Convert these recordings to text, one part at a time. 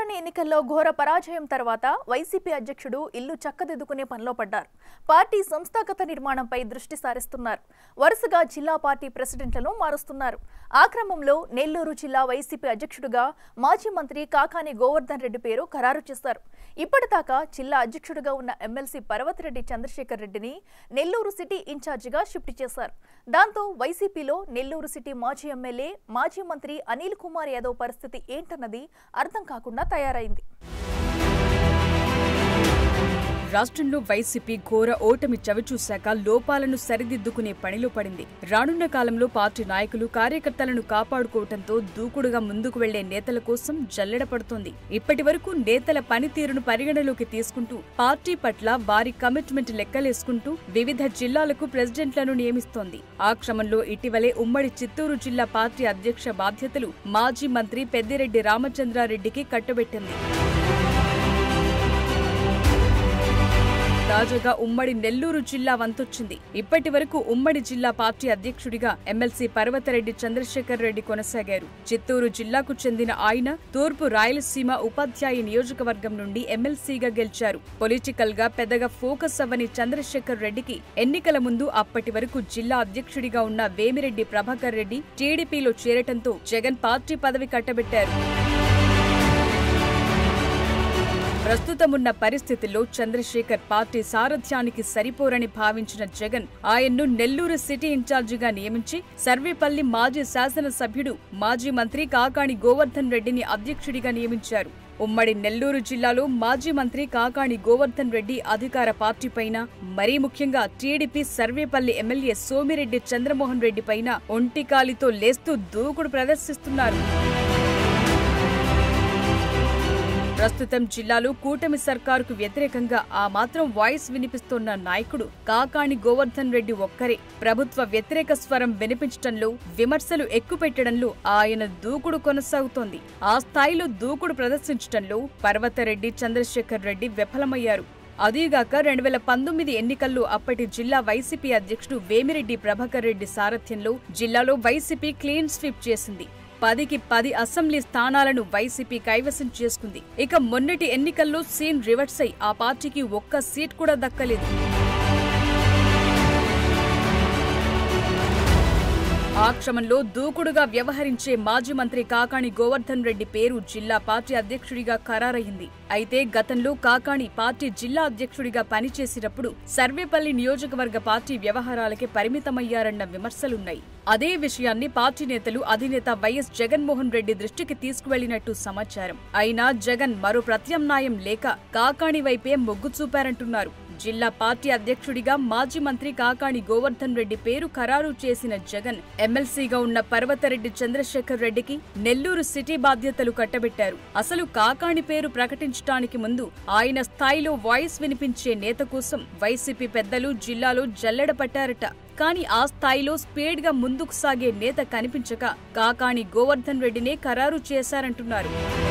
సాధారణ ఎన్నికల్లో ఘోర పరాజయం తర్వాత వైసీపీ అధ్యక్షుడు ఇల్లు చక్కదిద్దుకునే పనిలో పడ్డారు. పార్టీ సంస్థాగత నిర్మాణంపై దృష్టి సారిస్తున్నారు. వరుసగా జిల్లా పార్టీ ప్రెసిడెంట్లను మారుస్తున్నారు. ఆ క్రమంలో నెల్లూరు జిల్లా వైసీపీ అధ్యక్షుడిగా మాజీ మంత్రి కాకాని గోవర్ధన్ రెడ్డి పేరు ఖరారు చేశారు. ఇప్పటిదాకా జిల్లా అధ్యక్షుడిగా ఉన్న ఎమ్మెల్సీ పర్వతిరెడ్డి చంద్రశేఖర్ రెడ్డిని నెల్లూరు సిటీ ఇన్ఛార్జిగా షిఫ్ట్ చేశారు. దాంతో వైసీపీలో నెల్లూరు సిటీ మాజీ ఎమ్మెల్యే మాజీ మంత్రి అనిల్ కుమార్ యాదవ్ పరిస్థితి ఏంటన్నది అర్థం కాకుండా తయారైంది. రాష్ట్రంలో వైసీపీ ఘోర ఓటమి చవిచూశాక లోపాలను సరిదిద్దుకునే పనిలో పడింది. రానున్న కాలంలో పార్టీ నాయకులు కార్యకర్తలను కాపాడుకోవడంతో దూకుడుగా ముందుకు వెళ్లే నేతల కోసం జల్లెడ పడుతోంది. ఇప్పటి వరకు నేతల పనితీరును పరిగణలోకి తీసుకుంటూ పార్టీ పట్ల వారి కమిట్మెంట్ లెక్కలేసుకుంటూ వివిధ జిల్లాలకు ప్రెసిడెంట్లను నియమిస్తోంది. ఆ క్రమంలో ఇటీవలే ఉమ్మడి చిత్తూరు జిల్లా పార్టీ అధ్యక్ష బాధ్యతలు మాజీ మంత్రి పెద్దిరెడ్డి రామచంద్రారెడ్డికి కట్టబెట్టింది. తాజాగా ఉమ్మడి నెల్లూరు జిల్లా వంతొచ్చింది. ఇప్పటి వరకు ఉమ్మడి జిల్లా పార్టీ అధ్యక్షుడిగా ఎమ్మెల్సీ పర్వతిరెడ్డి చంద్రశేఖర్ రెడ్డి కొనసాగారు. చిత్తూరు జిల్లాకు చెందిన ఆయన తూర్పు రాయలసీమ ఉపాధ్యాయ నియోజకవర్గం నుండి ఎమ్మెల్సీగా గెలిచారు. పొలిటికల్ గా పెద్దగా ఫోకస్ అవ్వని చంద్రశేఖర్ రెడ్డికి ఎన్నికల ముందు అప్పటి వరకు జిల్లా అధ్యక్షుడిగా ఉన్న వేమిరెడ్డి ప్రభాకర్ రెడ్డి టీడీపీలో చేరటంతో జగన్ పార్టీ పదవి కట్టబెట్టారు. ప్రస్తుతమున్న పరిస్థితుల్లో చంద్రశేఖర్ పార్టీ సారథ్యానికి సరిపోరని భావించిన జగన్ ఆయన్ను నెల్లూరు సిటీ ఇన్ఛార్జిగా నియమించి సర్వేపల్లి మాజీ శాసనసభ్యుడు మాజీ మంత్రి కాకాని గోవర్ధన్ రెడ్డిని అధ్యక్షుడిగా నియమించారు. ఉమ్మడి నెల్లూరు జిల్లాలో మాజీ మంత్రి కాకాని గోవర్ధన్ రెడ్డి అధికార పార్టీపైన, మరీ ముఖ్యంగా టీడీపీ సర్వేపల్లి ఎమ్మెల్యే సోమిరెడ్డి చంద్రమోహన్ రెడ్డి పైన ఒంటికాలితో లేస్తూ దూకుడు ప్రదర్శిస్తున్నారు. ప్రస్తుతం జిల్లాలో కూటమి సర్కారుకు వ్యతిరేకంగా ఆ మాత్రం వాయిస్ వినిపిస్తోన్న నాయకుడు కాకాని గోవర్ధన్ రెడ్డి ఒక్కరే. ప్రభుత్వ వ్యతిరేక స్వరం వినిపించడంలో, విమర్శలు ఎక్కుపెట్టడంలో ఆయన దూకుడు కొనసాగుతోంది. ఆ స్థాయిలో దూకుడు ప్రదర్శించడంలో పర్వతిరెడ్డి చంద్రశేఖర్ రెడ్డి విఫలమయ్యారు. అదీగాక 2019 ఎన్నికల్లో అప్పటి జిల్లా వైసీపీ అధ్యక్షుడు వేమిరెడ్డి ప్రభాకర్ రెడ్డి సారథ్యంలో జిల్లాలో వైసీపీ క్లీన్ స్వీప్ చేసింది. 10కి 10 అసెంబ్లీ స్థానాలను వైసీపీ కైవసం చేసుకుంది. ఇక మొన్నటి ఎన్నికల్లో సీన్ రివర్స్ అయి ఆ పార్టీకి ఒక్క సీట్ కూడా దక్కలేదు. ఆ క్రమంలో దూకుడుగా వ్యవహరించే మాజీ మంత్రి కాకాని గోవర్ధన్ రెడ్డి పేరు జిల్లా పార్టీ అధ్యక్షుడిగా ఖరారయింది. అయితే గతంలో కాకాని పార్టీ జిల్లా అధ్యక్షుడిగా పనిచేసినప్పుడు సర్వేపల్లి నియోజకవర్గ పార్టీ వ్యవహారాలకే పరిమితమయ్యారన్న విమర్శలున్నాయి. అదే విషయాన్ని పార్టీ నేతలు అధినేత వైఎస్ జగన్మోహన్ రెడ్డి దృష్టికి తీసుకువెళ్లినట్టు సమాచారం. అయినా జగన్ మరో ప్రత్యామ్నాయం లేక కాకాని వైపే మొగ్గు చూపారంటున్నారు. జిల్లా పార్టీ అధ్యక్షుడిగా మాజీ మంత్రి కాకాని గోవర్ధన్ రెడ్డి పేరు ఖరారు చేసిన జగన్ ఎమ్మెల్సీగా ఉన్న పర్వతిరెడ్డి చంద్రశేఖర్ రెడ్డికి నెల్లూరు సిటీ బాధ్యతలు కట్టబెట్టారు. అసలు కాకాని పేరు ప్రకటించడానికి ముందు ఆయన స్థాయిలో వాయిస్ వినిపించే నేత కోసం వైసీపీ పెద్దలు జిల్లాలో జల్లెడ పట్టారట. కానీ ఆ స్థాయిలో స్పీడ్ గా ముందుకు సాగే నేత కనిపించక కాకాని గోవర్ధన్ రెడ్డినే ఖరారు చేశారంటున్నారు.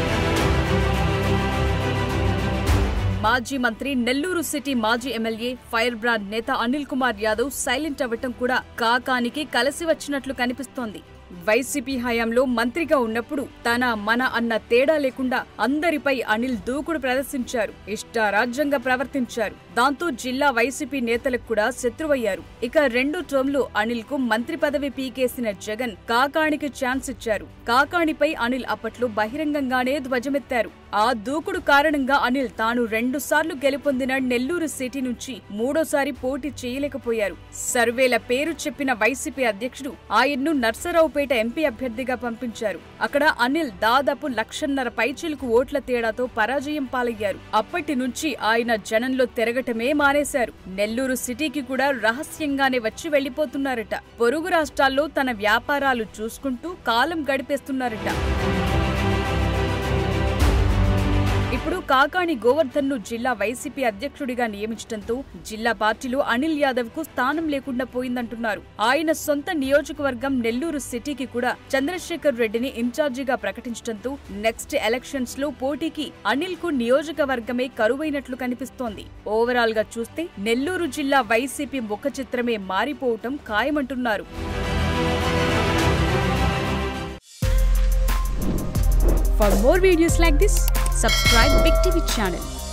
మాజీ మంత్రి, నెల్లూరు సిటీ మాజీ ఎమ్మెల్యే, ఫైర్ బ్రాండ్ నేత అనిల్ కుమార్ యాదవ్ సైలెంట్ అవ్వటం కూడా కాకానికి కలిసి వచ్చినట్లు కనిపిస్తోంది. వైసీపీ హయాంలో మంత్రిగా ఉన్నప్పుడు తన మన అన్న తేడా లేకుండా అందరిపై అనిల్ దూకుడు ప్రదర్శించారు. ఇష్టారాజ్యంగా ప్రవర్తించారు. దాంతో జిల్లా వైసీపీ నేతలకు కూడా శత్రువయ్యారు. ఇక 2 టర్మ్లో అనిల్ కు మంత్రి పదవి పీకేసిన జగన్ కాకానికి ఛాన్స్ ఇచ్చారు. కాకానిపై అనిల్ అప్పట్లో బహిరంగంగానే ధ్వజమెత్తారు. ఆ దూకుడు కారణంగా అనిల్ తాను 2 సార్లు గెలుపొందిన నెల్లూరు సిటీ నుంచి 3ోసారి పోటీ చేయలేకపోయారు. సర్వేల పేరు చెప్పిన వైసీపీ అధ్యక్షుడు ఆయన్ను నర్సరావుపేట ఎంపీ అభ్యర్థిగా పంపించారు. అక్కడ అనిల్ దాదాపు 1,50,000 పైచిలుకు ఓట్ల తేడాతో పరాజయం పాలయ్యారు. అప్పటి నుంచి ఆయన జనంలో తిరగటమే మానేశారు. నెల్లూరు సిటీకి కూడా రహస్యంగానే వచ్చి వెళ్లిపోతున్నారట. పొరుగు రాష్ట్రాల్లో తన వ్యాపారాలు చూసుకుంటూ కాలం గడిపేస్తున్నారట. ఇప్పుడు కాకాని గోవర్ధన్ ను జిల్లా వైసీపీ అధ్యక్షుడిగా నియమించడంతో జిల్లా పార్టీలో అనిల్ యాదవ్ కు స్థానం లేకుండా పోయిందంటున్నారు. ఆయన సొంత నియోజకవర్గం నెల్లూరు సిటీకి కూడా చంద్రశేఖర్ రెడ్డిని ఇన్ఛార్జిగా ప్రకటించడంతో నెక్స్ట్ ఎలక్షన్స్ లో పోటీకి అనిల్ కు నియోజకవర్గమే కరువైనట్లు కనిపిస్తోంది. ఓవరాల్ గా చూస్తే నెల్లూరు జిల్లా వైసీపీ ముఖ చిత్రమే మారిపోవటం ఖాయమంటున్నారు. For more videos like this, Subscribe Big TV channel.